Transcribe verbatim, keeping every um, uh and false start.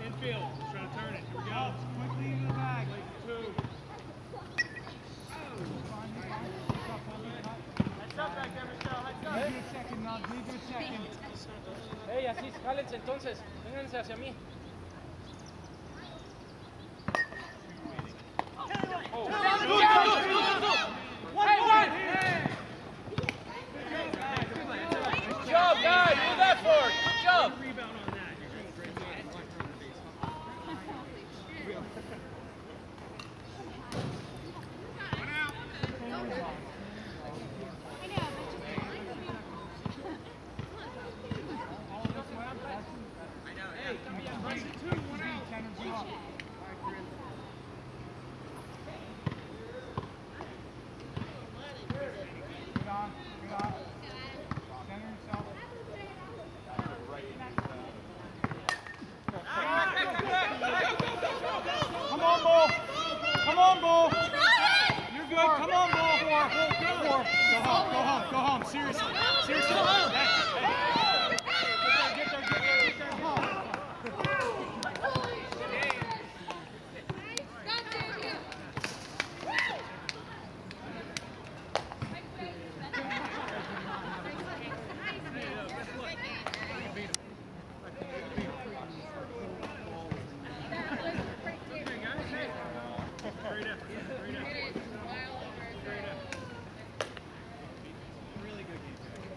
Infield. Just trying to turn it. Here we go. Quickly into the bag. Two. Heads up back there, Michelle. Heads up. Give it a second, Nod. Give it a second. Hey, así, jálense entonces. Vénganse hacia mí. Oh. Hey, one! Good job, guys. Move that forward. Good job. Rebound on that. You're doing great. One out. Hey, press it two. One out. Get on. Get on. Center yourself. Come on, Bull. Come on, Bull. You're good. Come on, Bull. Four. Four. Go home. Go home. Go home. Seriously. Seriously. Hey, hey. Get there. Get there. Get there. Get there. Come on. Straight up.